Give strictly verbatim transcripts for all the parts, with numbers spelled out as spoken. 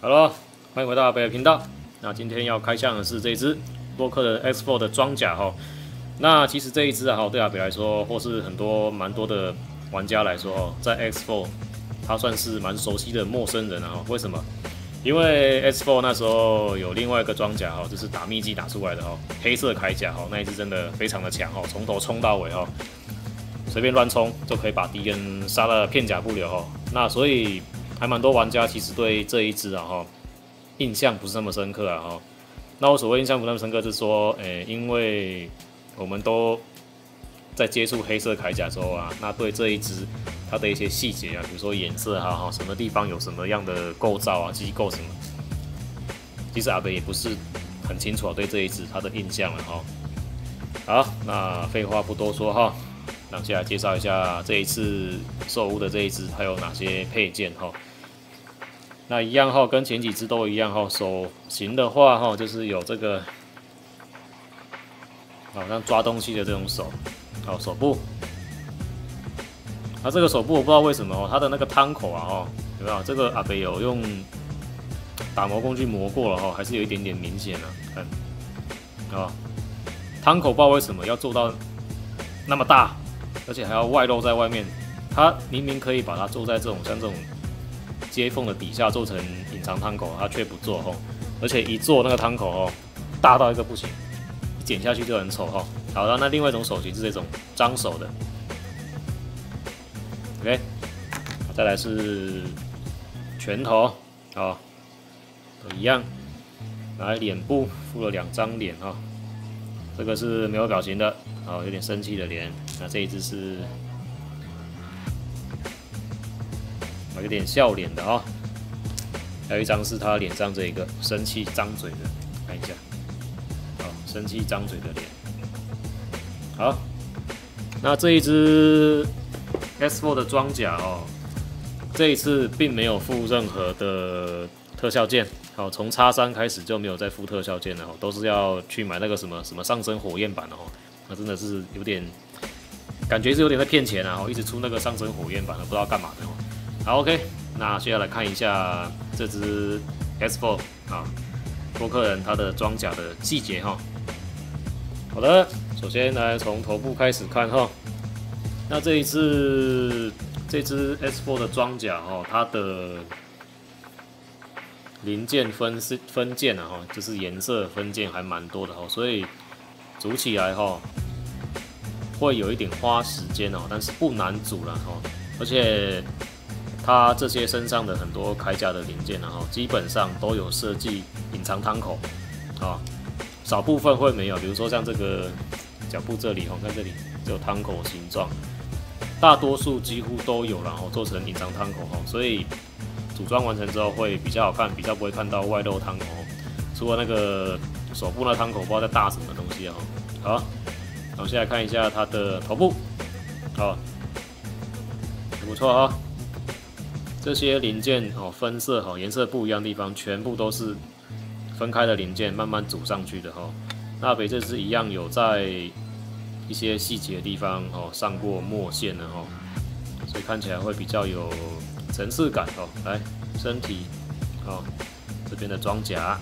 好了，欢迎回到阿北的频道。那今天要开箱的是这一只洛克的 X 四 的装甲哈。那其实这一只啊，对阿北来说，或是很多蛮多的玩家来说哦，在 X 四 它算是蛮熟悉的陌生人啊。为什么？因为 X 四 那时候有另外一个装甲哈，就是打秘技打出来的哈，黑色铠甲哈，那一只真的非常的强哈，从头冲到尾哈，随便乱冲就可以把敌人杀得片甲不留哈。那所以还蛮多玩家其实对这一支啊哈印象不是那么深刻啊哈。那我所谓印象不那么深刻，是说，诶、欸，因为我们都在接触黑色铠甲之后啊，那对这一支它的一些细节啊，比如说颜色啊哈，什么地方有什么样的构造啊、机构什么，其实阿北也不是很清楚对这一支它的印象了哈。好，那废话不多说哈。那接下来介绍一下这一次售屋的这一支，它有哪些配件哈？那一样哈，跟前几支都一样哈。手型的话哈，就是有这个好像抓东西的这种手，好手部。那这个手部我不知道为什么哦，它的那个汤口啊哈，有没有？这个阿北有用打磨工具磨过了哈，还是有一点点明显啊。看啊，汤口不知道为什么要做到那么大。而且还要外露在外面，它明明可以把它做在这种像这种接缝的底下做成隐藏汤口，它却不做吼，而且一做那个汤口哦，大到一个不行，一剪下去就很丑吼。好的，那另外一种手型是这种张手的 ，OK， 再来是拳头啊，都一样，来脸部附了两张脸哈。这个是没有表情的，哦，有点生气的脸。那这一只是有点笑脸的哦。还有一张是他脸上这一个生气张嘴的，看一下，好，生气张嘴的脸。好，那这一只 X 四 的装甲哦，这一次并没有附任何的特效件。好，从 X 三 开始就没有再附特效件了，都是要去买那个什么什么上升火焰版的哦，那真的是有点感觉是有点在骗钱啊！一直出那个上升火焰版的，不知道干嘛的哦。好 ，OK， 那接下来看一下这只 X 四 啊，洛克人他的装甲的细节哈。好的，首先来从头部开始看哈。那这一次这只 X 四 的装甲哈，它的零件分是分件啊哈，就是颜色分件还蛮多的哈，所以组起来哈会有一点花时间哦，但是不难组了哈。而且它这些身上的很多铠甲的零件啊哈，基本上都有设计隐藏汤口啊，少部分会没有，比如说像这个脚部这里哈，看这里就有汤口形状，大多数几乎都有，然后做成隐藏汤口哈，所以组装完成之后会比较好看，比较不会看到外露汤口。除了那个手部那汤口，不知道在大什么东西啊。好，然后现在看一下它的头部，好，很不错啊。这些零件哦，分色哈，颜色不一样的地方，全部都是分开的零件，慢慢组上去的哈。那北这支一样有在一些细节的地方哦上过墨线的哈，所以看起来会比较有层次感哦。来，身体哦，这边的装甲，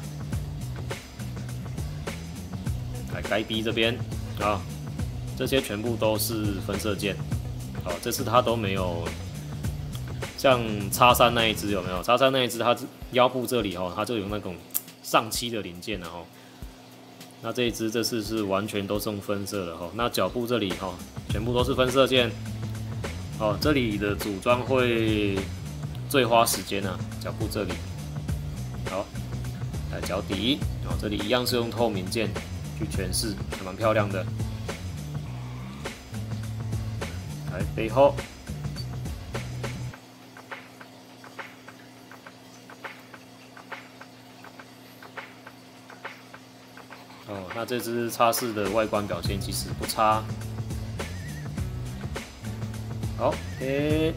来该逼这边啊、哦，这些全部都是分色件。好、哦，这次它都没有像 X 三 那一只有没有 ？X 三 那一只它腰部这里哦，它就有那种上漆的零件了哦。那这一只这次是完全都是用分色的哦。那脚部这里哦，全部都是分色件。哦，这里的组装会最花时间啊，脚部这里。好，来脚底，哦，这里一样是用透明件去诠释，还蛮漂亮的。来背后，哦，那这只 X 四 的外观表现其实不差。好 ，OK。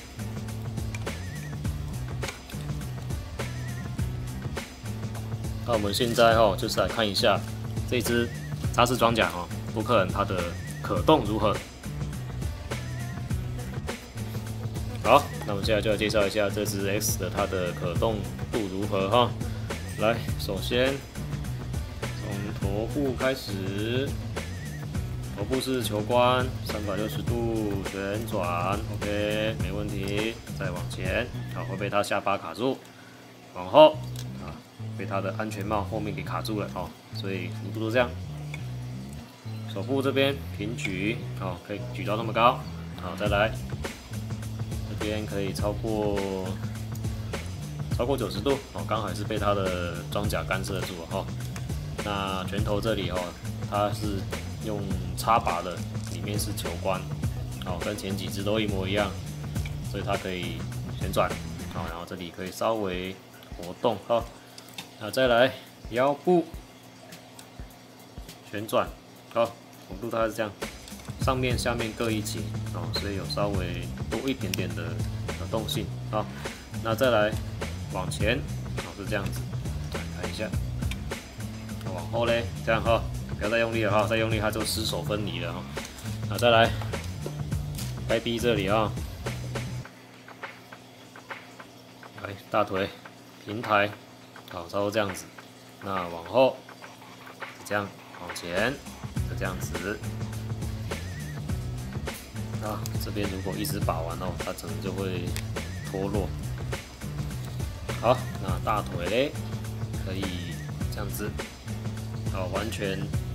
那我们现在哈，就是来看一下这只 X 四 装甲哈，洛克人它的可动如何。好， 那我们现在就来介绍一下这只 X 的它的可动度如何哈。来，首先从头部开始，头部是球关，三百六十度旋转 ，OK， 没问题。再往前，好，会被它下巴卡住，往后啊，被它的安全帽后面给卡住了哦，所以幅度都这样。手部这边平举，哦，可以举到那么高，好，再来。 这边可以超过超过九十度哦，刚好也是被它的装甲干涉住哈、哦。那拳头这里哦，它是用插拔的，里面是球关，哦，跟前几只都一模一样，所以它可以旋转，好、哦，然后这里可以稍微活动哈、哦。那再来腰部旋转，好、哦，幅度大概是这样。 上面、下面各一节哦，所以有稍微多一点点的可动性啊、哦。那再来往前，哦是这样子，看一下，往后嘞，这样哈、哦，不要再用力了哈、哦，再用力它就失手分离了哈、哦。那再来，该逼这里啊、哦，来大腿平抬，好，差不多这样子。那往后这样，往前就这样子。 啊，这边如果一直把玩哦，它可能就会脱落。好，那大腿嘞，可以这样子，好，完全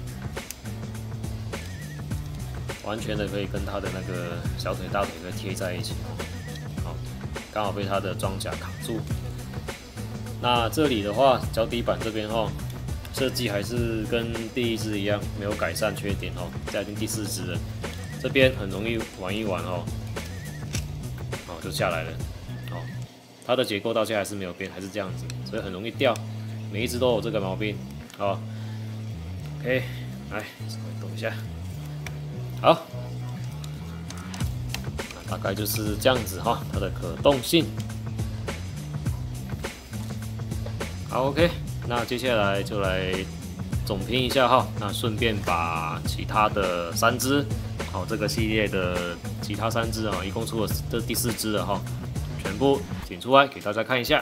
完全的可以跟它的那个小腿、大腿可以贴在一起哦。好，刚好被它的装甲卡住。那这里的话，脚底板这边哦，设计还是跟第一只一样，没有改善缺点哦。这已经第四只了。 这边很容易玩一玩哦，哦就下来了，哦，它的结构到现在还是没有变，还是这样子，所以很容易掉，每一只都有这个毛病，哦 ，OK， 来稍微动一下，好，那大概就是这样子哈、哦，它的可动性，好 ，OK， 那接下来就来总评一下哈，那顺便把其他的三只。 好，这个系列的其他三只啊，一共出了这第四只了哈，全部剪出来给大家看一下。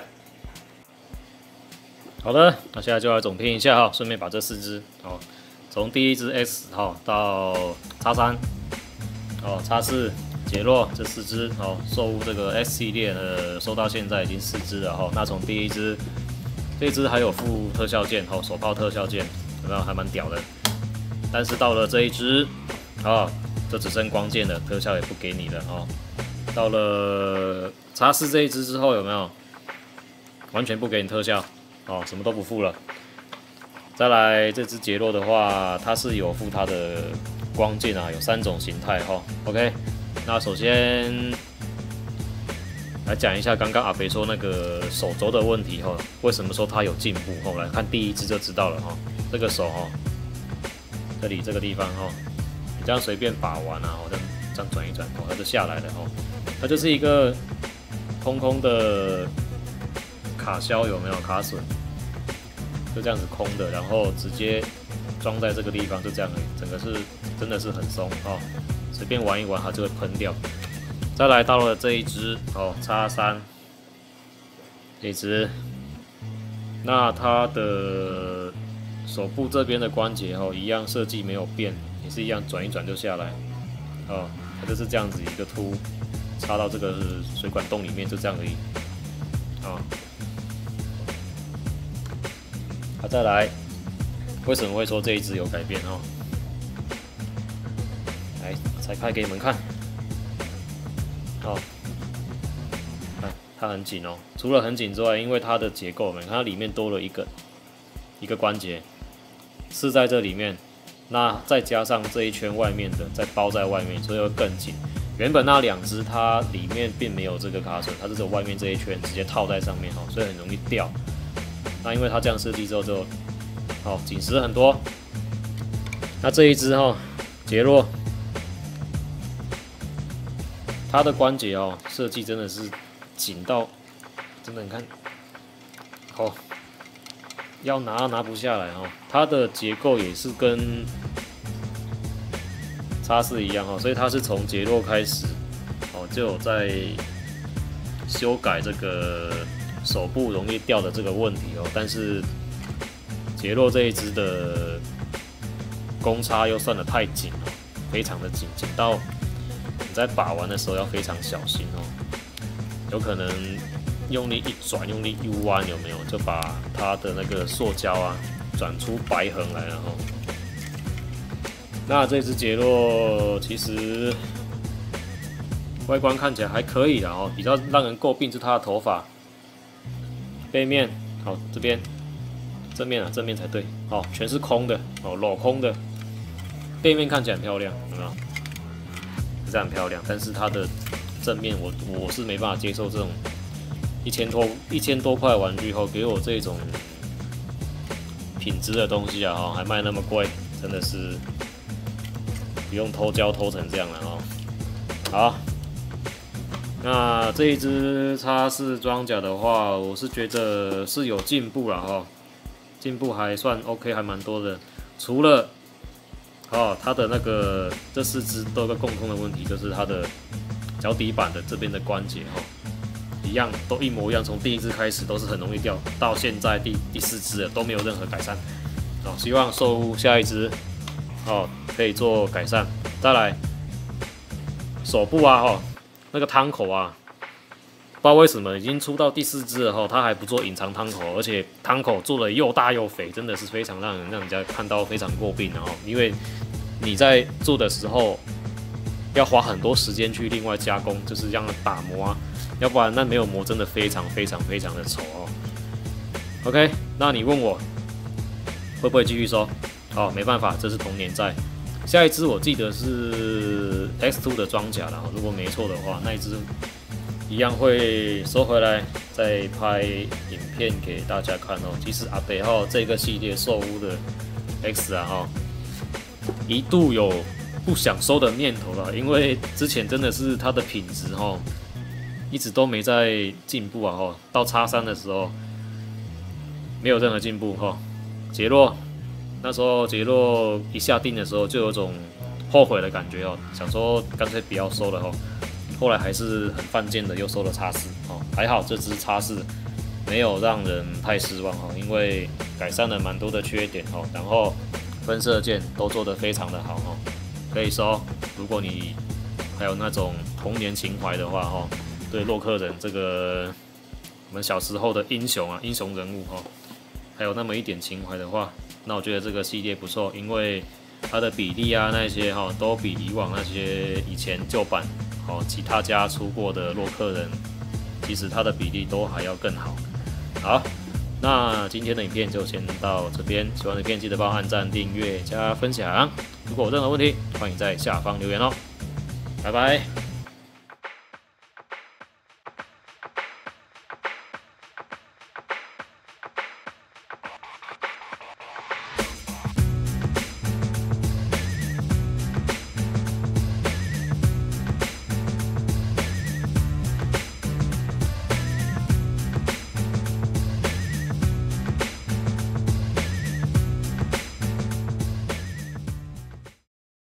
好的，那现在就来总评一下哈，顺便把这四只哦，从第一只 X 哈到叉三，哦叉四杰洛这四只哦，收这个 S 系列的收到现在已经四只了哈。那从第一只，这只还有附特效件哦，手炮特效件，有没有还蛮屌的？但是到了这一只啊。 就只剩光剑了，特效也不给你了哦。到了叉四这一只之后，有没有完全不给你特效哦？什么都不附了。再来这只杰洛的话，它是有附它的光剑啊，有三种形态哈、哦。OK， 那首先来讲一下刚刚阿肥说那个手肘的问题哈、哦，为什么说它有进步？哦，来看第一只就知道了哈、哦。这个手哈、哦，这里这个地方哈、哦。 这样随便把玩啊，我这样这样转一转，哦，它就下来了哦。它就是一个空空的卡销，有没有卡榫？就这样子空的，然后直接装在这个地方，就这样而已。整个是真的是很松哦，随便玩一玩它就会喷掉。再来到了这一只哦，叉三这一只，那它的手部这边的关节哦，一样设计没有变。 也是一样，转一转就下来，哦，它就是这样子一个凸，插到这个水管洞里面，就这样而已，啊、哦，好，再来，为什么会说这一只有改变哦？来拆开给你们看，哦，看它很紧哦，除了很紧之外，因为它的结构，你看它里面多了一个一个关节，是在这里面。 那再加上这一圈外面的，再包在外面，所以会更紧。原本那两只它里面并没有这个卡榫，它是只有外面这一圈直接套在上面哈，所以很容易掉。那因为它这样设计之后就，好紧实很多。那这一只哈杰洛，它的关节哦设计真的是紧到，真的你看，哦。 要拿拿不下来哦，它的结构也是跟叉四一样哦，所以它是从杰洛开始哦就有在修改这个手部容易掉的这个问题哦，但是杰洛这一支的公差又算得太紧了，非常的紧，紧到你在把玩的时候要非常小心哦，有可能用力一转，用力一弯，有没有就把它的那个塑胶啊转出白痕来了哦。那这只杰洛其实外观看起来还可以啦哦，比较让人诟病是它的头发。背面好，这边正面啊，正面才对，好，全是空的哦，镂空的。背面看起来很漂亮，有没有？是很漂亮，但是它的正面我我是没办法接受这种一千多一千多块玩具后给我这种品质的东西啊哈，还卖那么贵，真的是。不用偷胶偷成这样了哦。好，那这一只叉四装甲的话，我是觉得是有进步了哈，进步还算 OK， 还蛮多的。除了哦，它的那个这四只都有个共通的问题，就是它的脚底板的这边的关节哈，一样都一模一样，从第一只开始都是很容易掉，到现在第第四只了都没有任何改善。哦，希望售屋下一只。哦，可以做改善。再来，手部啊，哈，那个汤口啊，不知道为什么已经出到第四支了哈，它还不做隐藏汤口，而且汤口做的又大又肥，真的是非常让人让人家看到非常诟病的哦。因为你在做的时候要花很多时间去另外加工，就是让它打磨啊，要不然那没有磨真的非常非常非常的丑哦。OK， 那你问我会不会继续收？哦，没办法，这是童年债。下一支我记得是 X 二 的装甲啦，如果没错的话，那一支一样会收回来，再拍影片给大家看哦。其实阿北号这个系列售屋的 X 啊哈，一度有不想收的念头了，因为之前真的是它的品质哈，一直都没在进步啊哈。到 X 三 的时候没有任何进步哈，杰洛。那时候杰洛一下定的时候，就有种后悔的感觉哦，想说干脆不要收了哦。后来还是很犯贱的，又收了 X 四哦，还好这支 X 四没有让人太失望哦，因为改善了蛮多的缺点哦，然后分射键都做得非常的好哦，可以收。如果你还有那种童年情怀的话哦，对洛克人这个我们小时候的英雄啊，英雄人物哦，还有那么一点情怀的话。那我觉得这个系列不错，因为它的比例啊那些哈都比以往那些以前旧版哦其他家出过的洛克人，其实它的比例都还要更好。好，那今天的影片就先到这边，喜欢的影片记得帮我按赞、订阅、加分享。如果有任何问题，欢迎在下方留言哦。拜拜。